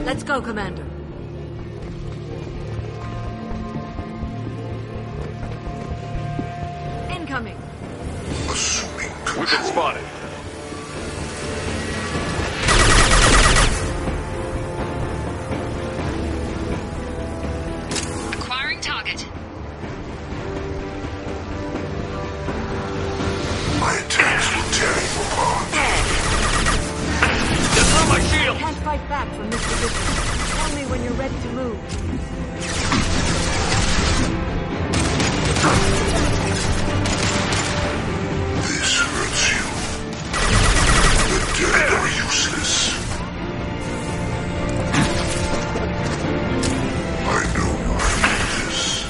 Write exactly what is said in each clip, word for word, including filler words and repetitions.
Let's go, Commander. Incoming. Assuming control. We've been spotted. Acquiring target. My attacks will tear you apart. Just on my shield! I can't fight back from this position. Tell me when you're ready to move. This hurts you. The dead are useless. I know you feel this.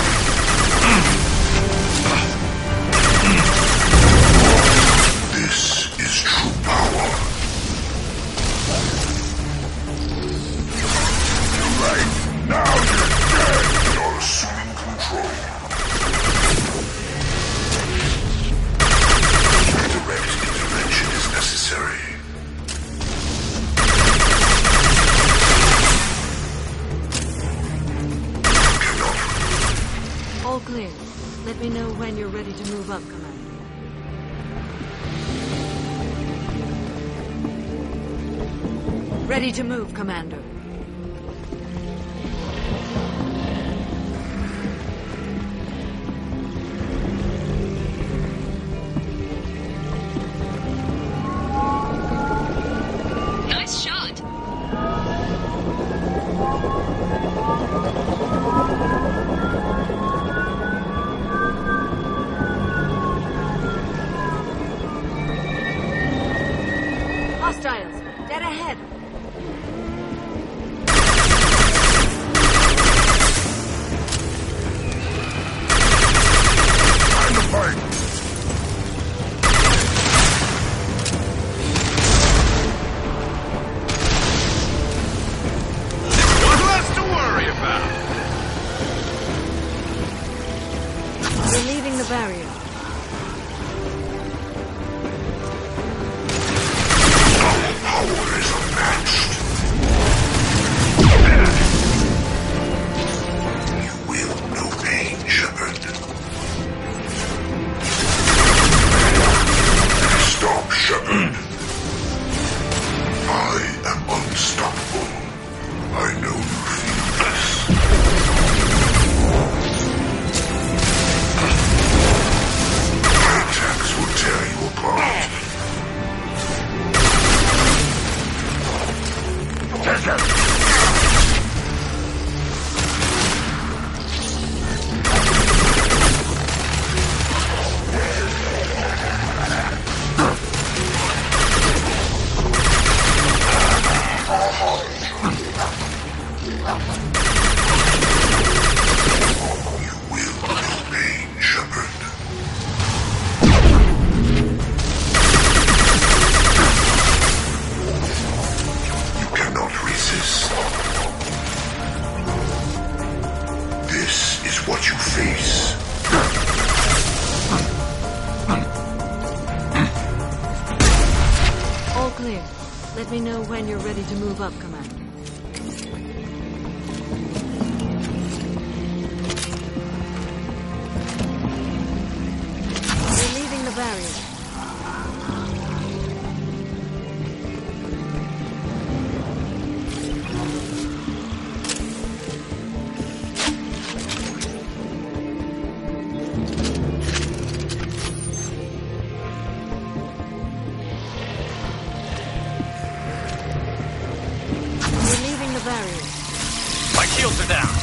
This is true power. Right now you're dead. You're assuming control. Direct intervention is necessary. You cannot. All clear. Let me know when you're ready to move up, Commander. Ready to move, Commander. Nice shot. Hostiles, dead ahead. Time to fight. One less to worry about. We're leaving the barrier. Our power is unmatched. You will know pain, Shepard. Stop, Shepard. I am unstoppable. I know you feel this. My attacks will tear you apart. You will know pain, Shepard. You cannot resist. This is what you face. All clear. Let me know when you're ready to move up, Commander. We're leaving the barrier. We're leaving the barrier. My shields are down.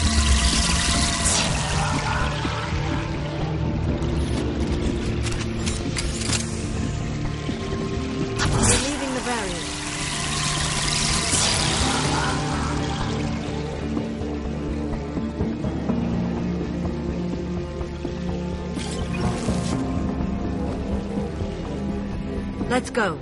We're leaving the barrier. Let's go.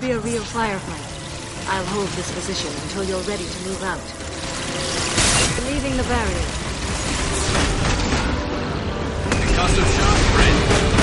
be a real firefight. I'll hold this position until you're ready to move out. Leaving the barrier. Concussive shock, friend.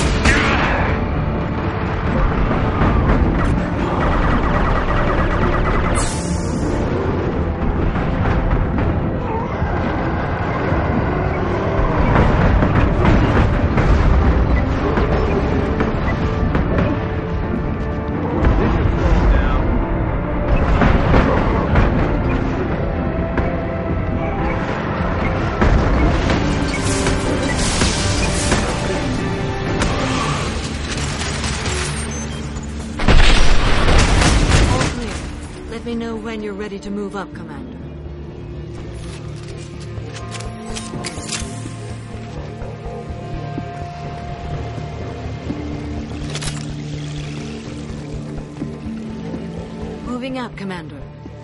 Let me know when you're ready to move up, Commander. Moving up, Commander.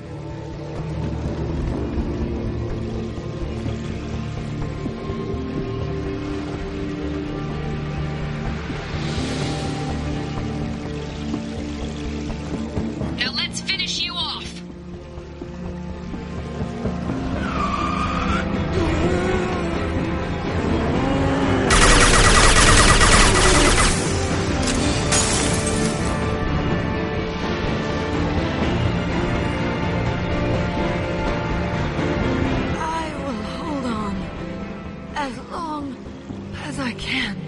Now let's finish you off. I will hold on as long as I can.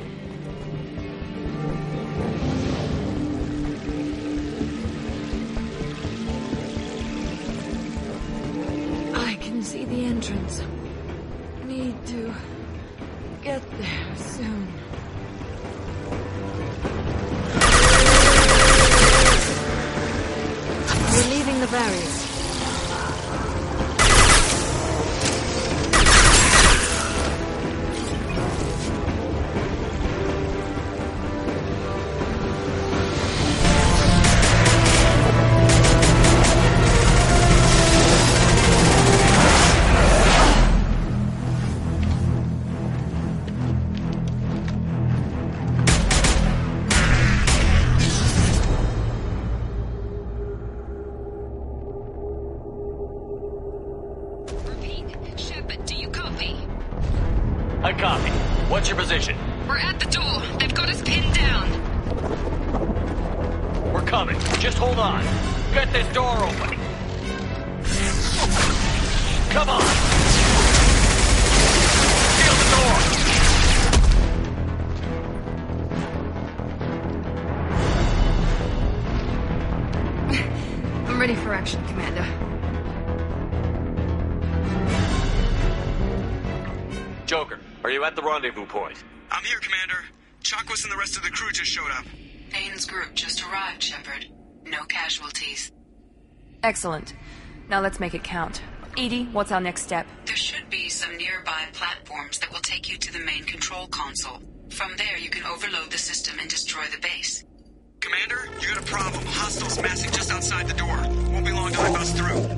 I can see the entrance. Need to get there soon. We're leaving the barrier. Repeat. Shepard, do you copy? I copy. What's your position? We're at the door. They've got us pinned down. We're coming. Just hold on. Get this door open. Come on. Seal the door. I'm ready for action, Commander. Joker, are you at the rendezvous point? I'm here, Commander. Chakwas and the rest of the crew just showed up. Bane's group just arrived, Shepard. No casualties. Excellent. Now let's make it count. Edie, what's our next step? There should be some nearby platforms that will take you to the main control console. From there, you can overload the system and destroy the base. Commander, you got a problem. Hostiles massing just outside the door. Won't be long till I bust through.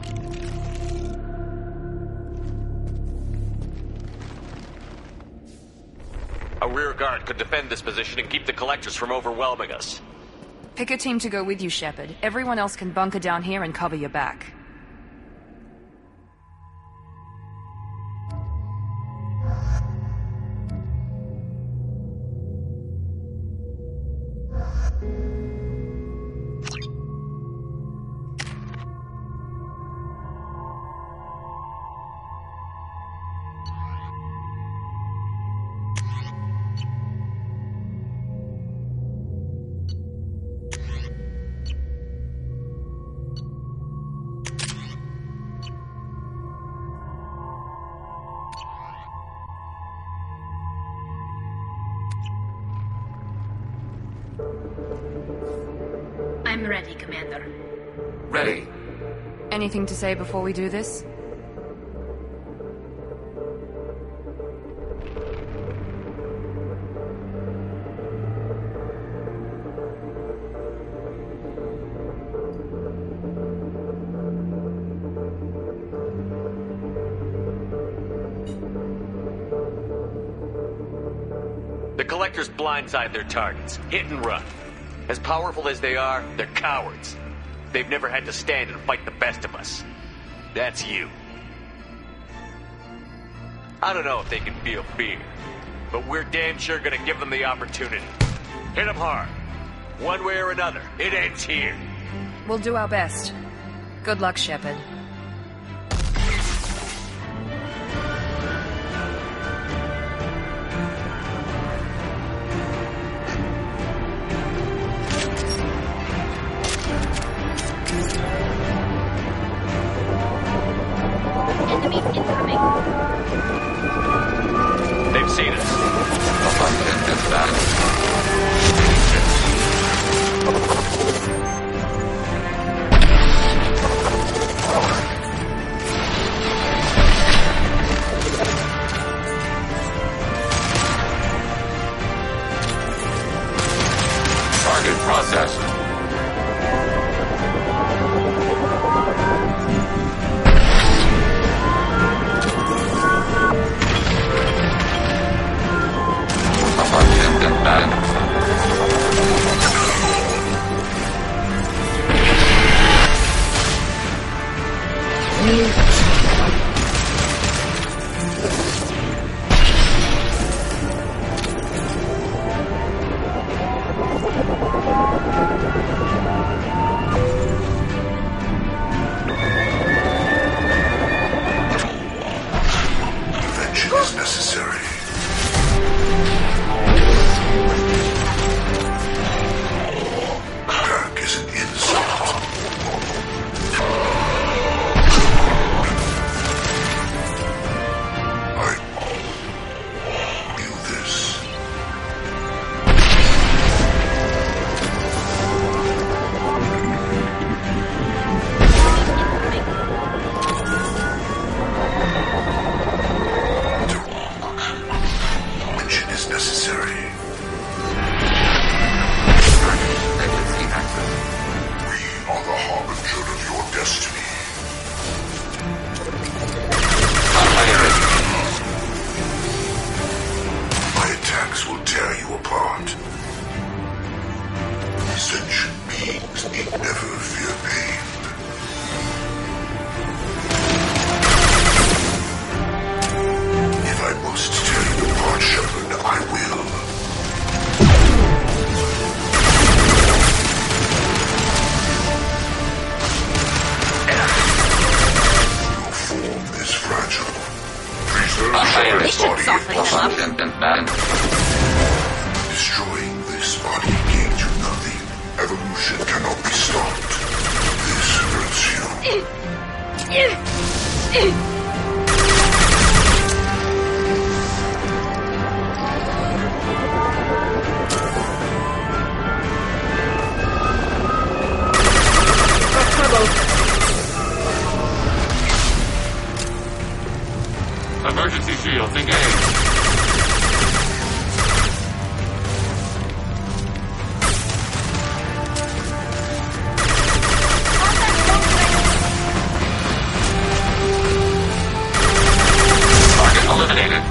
A rear guard could defend this position and keep the collectors from overwhelming us. Pick a team to go with you, Shepard. Everyone else can bunker down here and cover your back. I'm ready, Commander. Ready. Anything to say before we do this? The collectors blindside their targets. Hit and run. As powerful as they are, they're cowards. They've never had to stand and fight the best of us. That's you. I don't know if they can feel fear, but we're damn sure gonna give them the opportunity. Hit them hard. One way or another, it ends here. We'll do our best. Good luck, Shepard. They've seen us. Target processed. Prevention is necessary. Attack is an insult. I knew this. Prevention is necessary. We are the harbinger of your destiny. My attacks will tear you apart. Sentient beings need never fear pain. If I must tear you apart, Shepard, I will. Your form is fragile. Preserve Shepard's body if possible. Destroying this body gains you nothing. Evolution cannot be stopped. This hurts you. Emergency shields engaged. Target eliminated.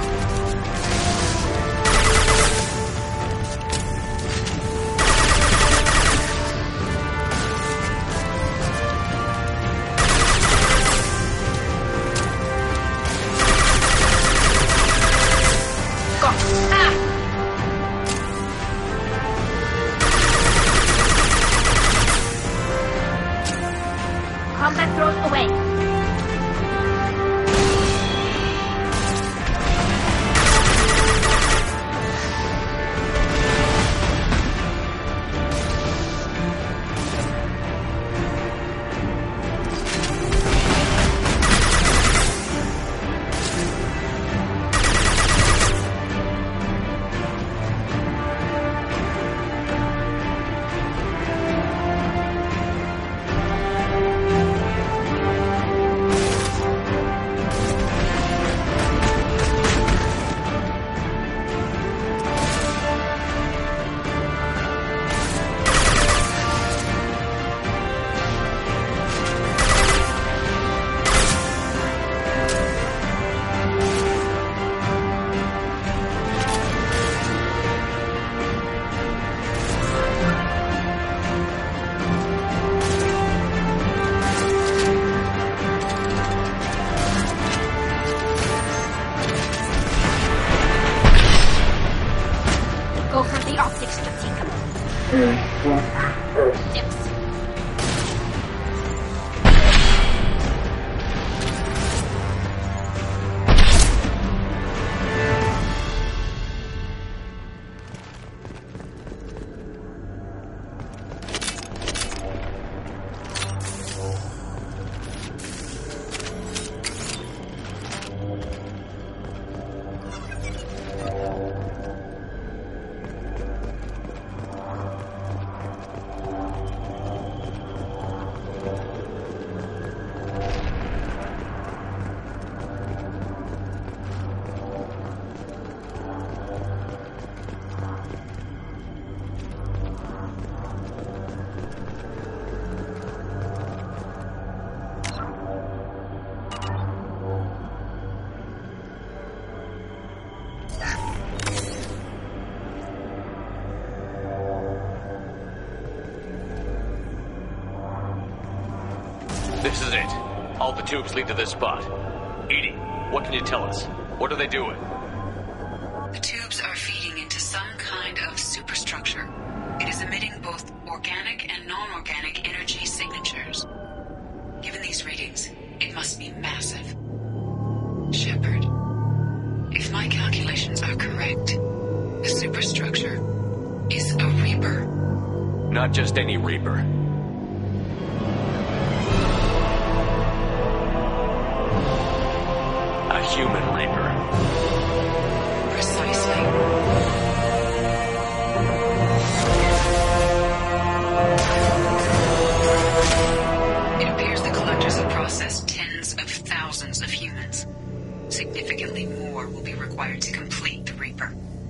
This is it. All the tubes lead to this spot. Edie, what can you tell us? What are they doing? The tubes are feeding into some kind of superstructure. It is emitting both organic and non-organic energy signatures. Given these readings, it must be massive. Shepard, if my calculations are correct, the superstructure is a Reaper. Not just any Reaper. A human Reaper. Precisely. It appears the collectors have processed tens of thousands of humans. Significantly more will be required to complete the Reaper.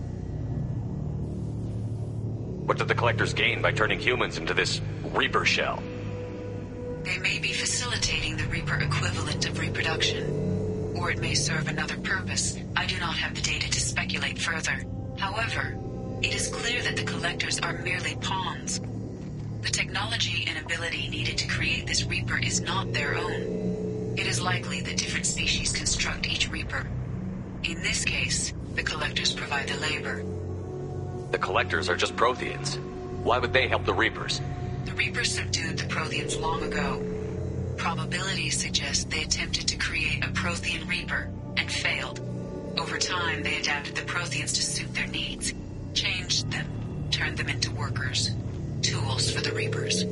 What did the collectors gain by turning humans into this Reaper shell? They may be facilitating the Reaper equivalent of reproduction, or it may serve another purpose. I do not have the data to speculate further. However, it is clear that the collectors are merely pawns. The technology and ability needed to create this Reaper is not their own. It is likely that different species construct each Reaper. In this case, the collectors provide the labor. The collectors are just Protheans. Why would they help the Reapers? The Reapers subdued the Protheans long ago. Probabilities suggest they attempted to create a Prothean Reaper and failed. Over time, they adapted the Protheans to suit their needs, changed them, turned them into workers, tools for the Reapers.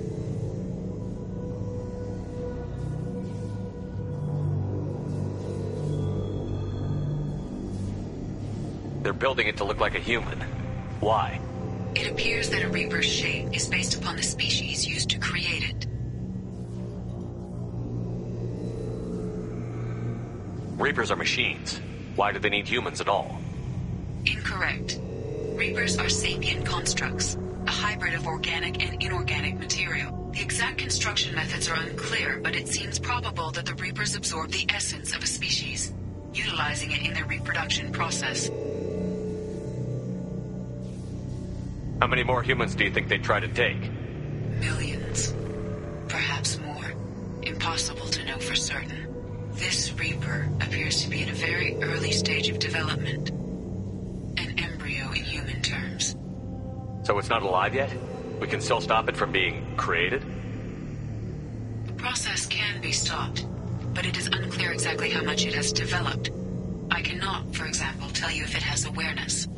They're building it to look like a human. Why? It appears that a Reaper's shape is based upon the species used to create it. Reapers are machines. Why do they need humans at all? Incorrect. Reapers are sapient constructs, a hybrid of organic and inorganic material. The exact construction methods are unclear, but it seems probable that the Reapers absorb the essence of a species, utilizing it in their reproduction process. How many more humans do you think they'd try to take? Millions. Perhaps more. Impossible to know for certain. This Reaper appears to be in a very early stage of development. An embryo in human terms. So it's not alive yet? We can still stop it from being created? The process can be stopped, but it is unclear exactly how much it has developed. I cannot, for example, tell you if it has awareness.